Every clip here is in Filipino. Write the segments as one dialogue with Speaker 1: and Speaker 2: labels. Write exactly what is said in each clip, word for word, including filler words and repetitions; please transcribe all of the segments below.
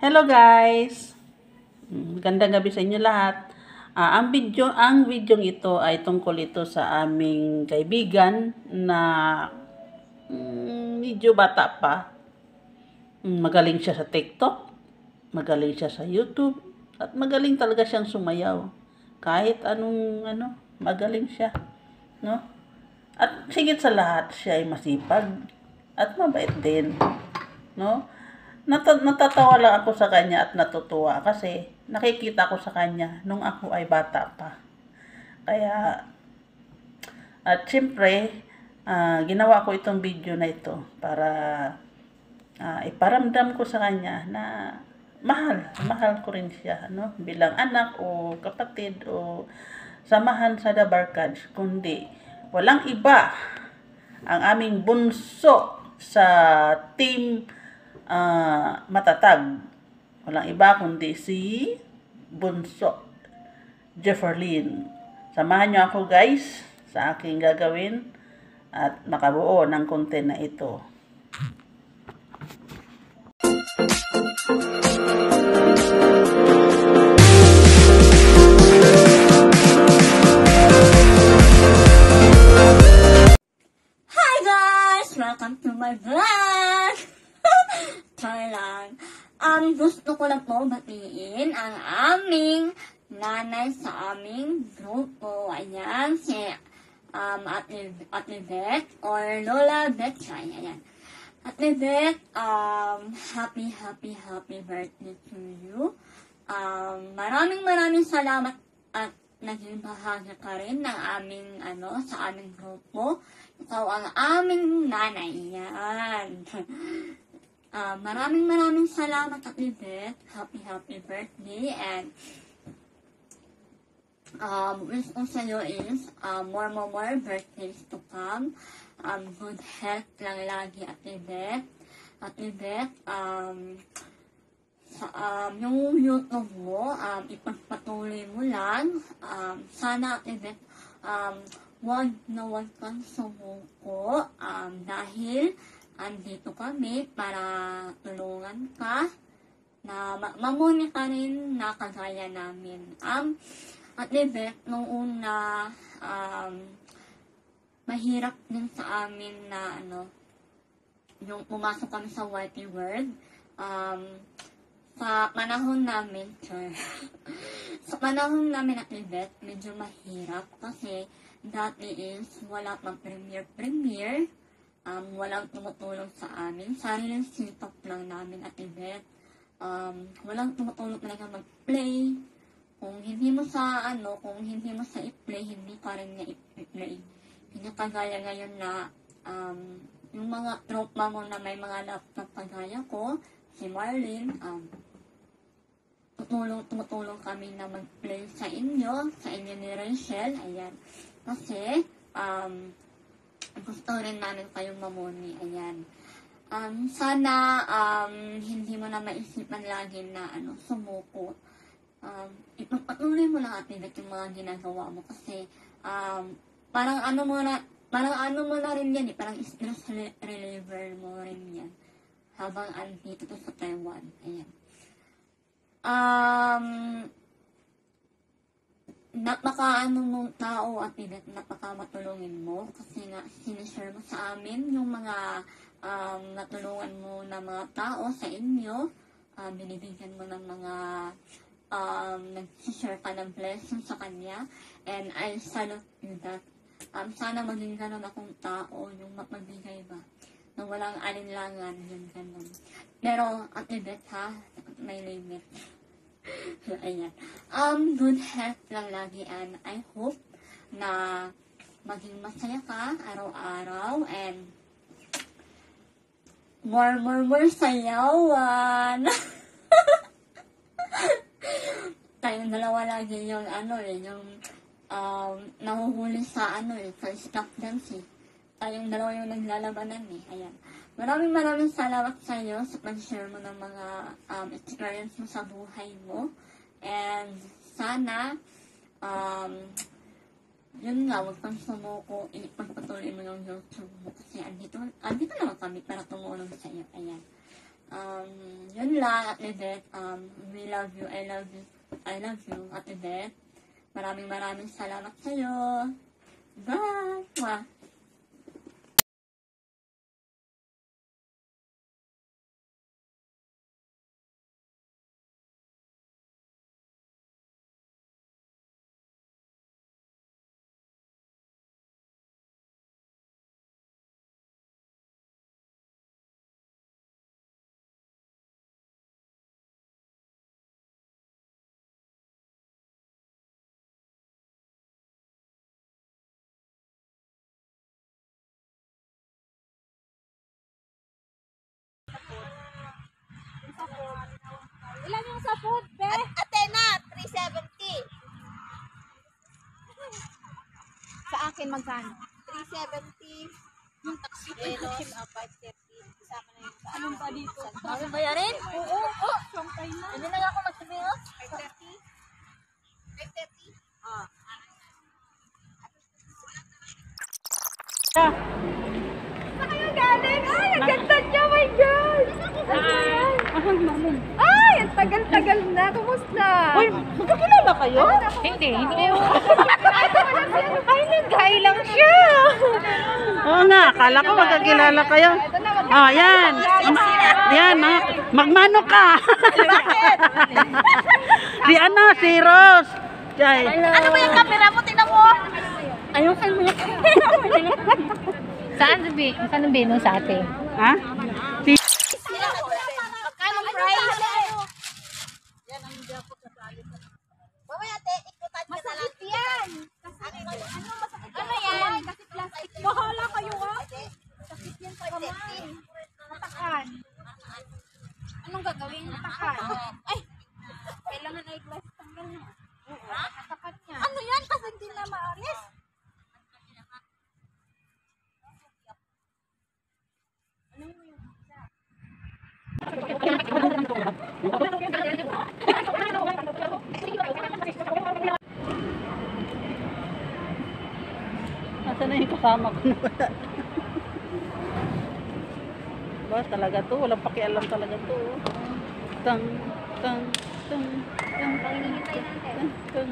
Speaker 1: Hello guys! Gandang gabi sa inyo lahat. Ah, ang video, ang video ito ay tungkol ito sa aming kaibigan na mm, medyo bata pa. Magaling siya sa TikTok, magaling siya sa YouTube, at magaling talaga siyang sumayaw. Kahit anong ano, magaling siya, no? At higit sa lahat, siya ay masipag at mabait din, no? Nat- natatawa lang ako sa kanya at natutuwa kasi nakikita ko sa kanya nung ako ay bata pa. Kaya, at syempre, uh, ginawa ko itong video na ito para uh, iparamdam ko sa kanya na mahal, mahal ko rin siya, no? Bilang anak o kapatid o samahan sa The Barkads, kundi walang iba ang aming bunso sa team Uh, matatag. Walang iba kundi si bunso Jeferlyn. Samahan nyo ako guys sa aking gagawin at makabuo ng content na ito.
Speaker 2: Hi guys! Welcome to my vlog! Try lang. Um, gusto ko lang po batiin ang aming nanay sa aming grupo. Ayan, si um, Ate, Ate Beth or Lola Betchay. Ayan. Ate Beth, um, happy, happy, happy birthday to you. Um, maraming maraming salamat at naging bahagi ka rin ng aming, ano, sa aming grupo. Ikaw ang aming nanay. Ayan. Uh, maraming maraming salamat at Beth. Happy, happy birthday. And um, wish ko sa'yo is uh, more, more, more birthdays to come. Um, good health lang lagi at Beth. At Beth, um, sa, um, yung YouTube mo, um, ipagpatuloy mo lang. Um, sana at Beth, um, wag na wag kang sumuko. Um, dahil andito kami para tulungan ka na ma mamuni ka rin na kagaya namin. Um, at Beth, nung una, um, mahirap din sa amin na ano, yung pumasok kami sa Whitey World. Um, sa panahon namin, sure. sa panahon namin at Beth, medyo mahirap kasi dati is wala pang premiere-premiere. Um, walang tumutulong sa amin. Sariling sit-up lang namin at Beth. Um, walang tumutulong talaga mag-play. Kung hindi mo sa, ano, kung hindi mo sa i-play, hindi pa rin niya i-play. Hindi kagaya ngayon na, um, yung mga tropa mo na may mga laptop kagaya ko, si Marlene, um, tutulong, tumutulong kami na mag-play sa inyo, sa inyo ni Rachel, ayan. Kasi, um, gusto rin namin kayong mamuni. Ayan. Um, sana um, hindi mo na maisipan lagi na ano, sumuko. Um, ipagpatuloy mo lang at yung mga ginagawa mo kasi um, parang ano mo na parang ano mo na rin yan eh. Parang stress reliever mo rin yan habang andito to sa Taiwan. Ayan. Um, napaka-ano mong tao at Beth, napaka-matulungin mo kasi nga sinishare mo sa amin yung mga um, natulungan mo na mga tao sa inyo, um, binibigyan mo ng mga um, nag-share ka ng blessing sa kanya, and I salute you that. Um, sana maging ganon akong tao, yung magbigay ba, na walang alinlangan, yung ganon. Pero at Beth ha, may limit. Ayan. Um, good health lang lagi, and I hope na maging masaya ka araw-araw and more, more, more sayawan. Tayong dalawa lagi yung ano eh, yung um, nahuhuli sa ano eh, sa stop dance eh. Tayong dalawa yung naglalabanan eh. Ayan. Maraming maraming salamat sa iyo sa pag-share mo ng mga um, experience mo sa buhay mo. And sana, um, yun nga, huwag kang sumuko, ipagpatuloy mo yung YouTube mo kasi andito, andito naman kami para tumulong sa iyo. Ayan. Um, yun lang, Ate Beth. Um, we love you, I love you, I love you, Ate Beth. Maraming maraming salamat sa'yo. Bye! Mwah!
Speaker 3: Ilan yung sa food, be? Atena, three seventy. Sa akin, magkano? three seventy. Yung taxi, yung five thirty. Isama na yung sa anong pa dito?
Speaker 2: Ano ba yarin?
Speaker 3: Oo, oo. Sampay na.
Speaker 2: Hindi na ako magsabihin.
Speaker 3: five thirty? five thirty? Ah. Saan kayo galing? Ay, ang ganda niya, my God! Ay, ang tagal-tagal na. Kumusta?
Speaker 1: Uy, magkakilala kayo?
Speaker 3: Hindi, hindi kayo. Ay, nag-hi lang siya.
Speaker 1: Oo nga, akala ko magkakilala kayo. Oh, yan. Yan, mga, magmano ka. Si ano, si Rose. Jai.
Speaker 3: Ano ba yung camera mo? Tingnan mo.
Speaker 2: Ayusin mo yung camera mo.
Speaker 3: Saan sabi? Saan ang bino sa ate?
Speaker 1: Ha? Si
Speaker 3: Magkano price? Mamaya ate, ikutan ka na lang. Masakit yan. Ano yan? Kasi plastic. Bahala kayo ha. Masakit yan pa yan. Matakan. Anong gagawin? Matakan. Ay! Kailangan ay glass tanggal na. Ha? Matakan niya. Ano yan? Kasi hindi na maalis.
Speaker 1: Nasaan na yung kasama ko na wala? Ba, talaga to. Walang pakialam talaga to. Tang, tang, tang, tang, tang, tang.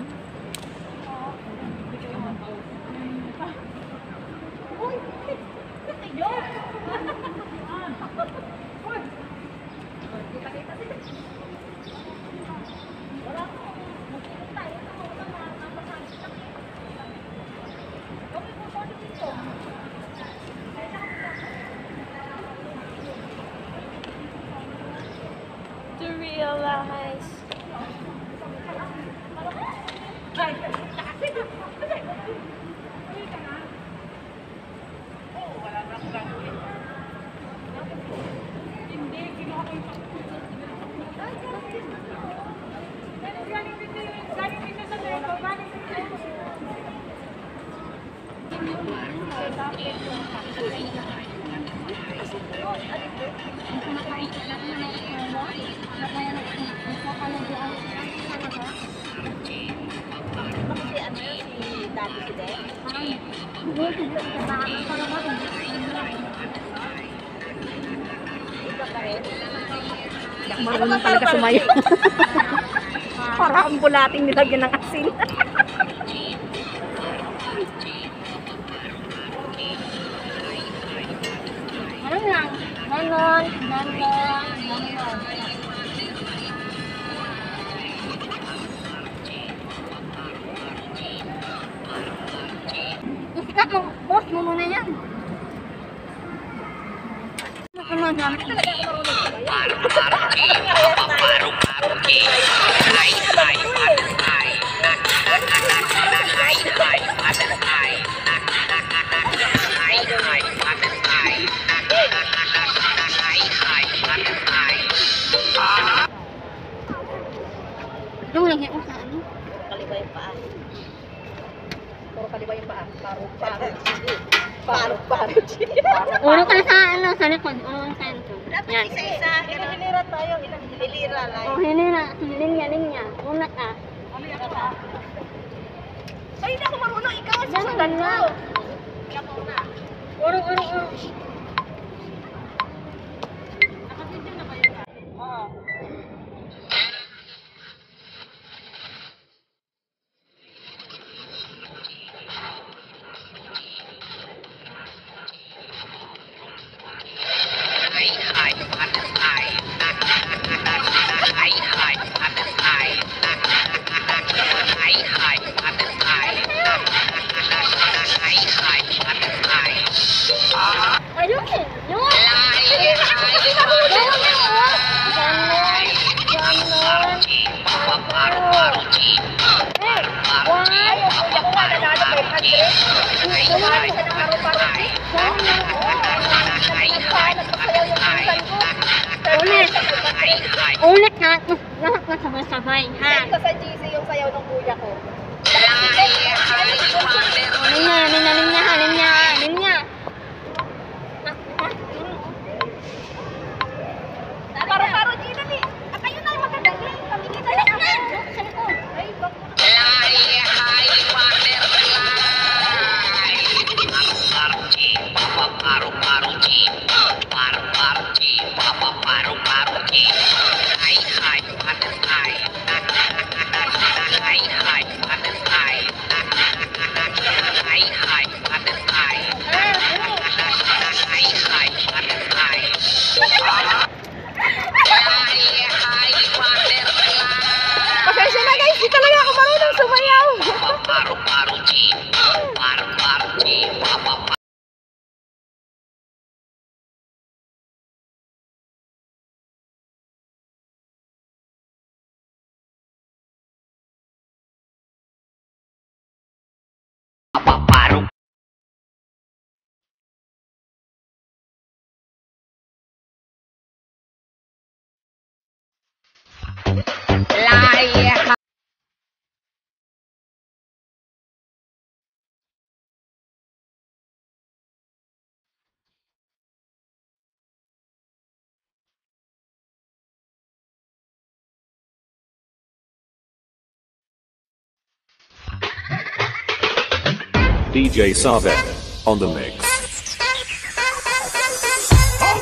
Speaker 3: To realize.
Speaker 4: Marunong talaga sumayo. Para ang bulating nilagyan ng asin.
Speaker 3: Ano lang? Ganon, ganon, ganon. Ikat mo, boss mo muna yan. Ano naman? Talaga ako marunong sumayo. Yung lagyan mo sa ano?
Speaker 4: Kaliwa yung paa. Puro kaliwa yung paa. Paro, paro. Paro, paro.
Speaker 3: Uro ka sa ano, sa likod. Uro ka sa likod. Yan.
Speaker 4: Isa-isa. Ilang hilira tayo. Ilang hilira lang.
Speaker 3: Oh, hilira. Linya, linya. Una ka.
Speaker 4: Ay, hindi ako marunong. Ikaw ang
Speaker 3: Yan,
Speaker 4: susundan mo.
Speaker 3: ganyan.
Speaker 4: Ikaw muna.
Speaker 3: Uro, uro, uro.
Speaker 4: Nakabidyo na kayo.
Speaker 2: Ulit na lahat na sabay-sabay, ha?
Speaker 4: Send ko sa G C yung sayaw ng kuya ko.
Speaker 2: Alin niya, alin, alin niya, alin niya, alin niya.
Speaker 3: Paro-paro, Gina, ni. Ah, kayo na yung magkagaling. Pamingin na lang ako.
Speaker 2: Sa likod.
Speaker 3: Ay, bak- Pasensya na guys, di talaga ako marunong sumayaw.
Speaker 5: D J Savet on the mix.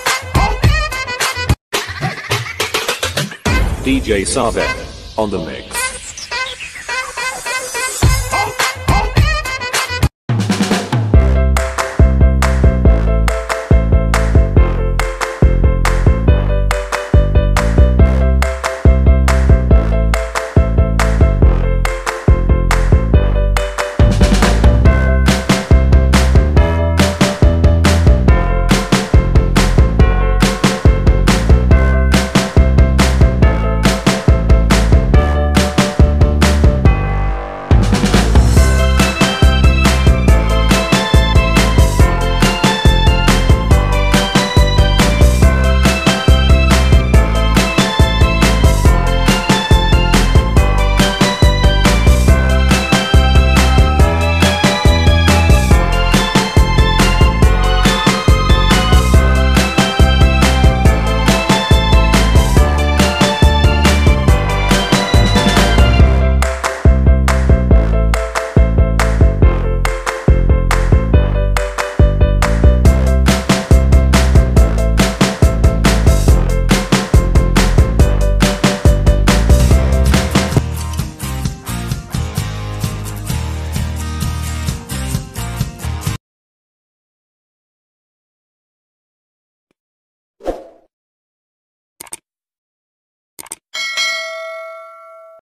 Speaker 5: D J Savet on the mix.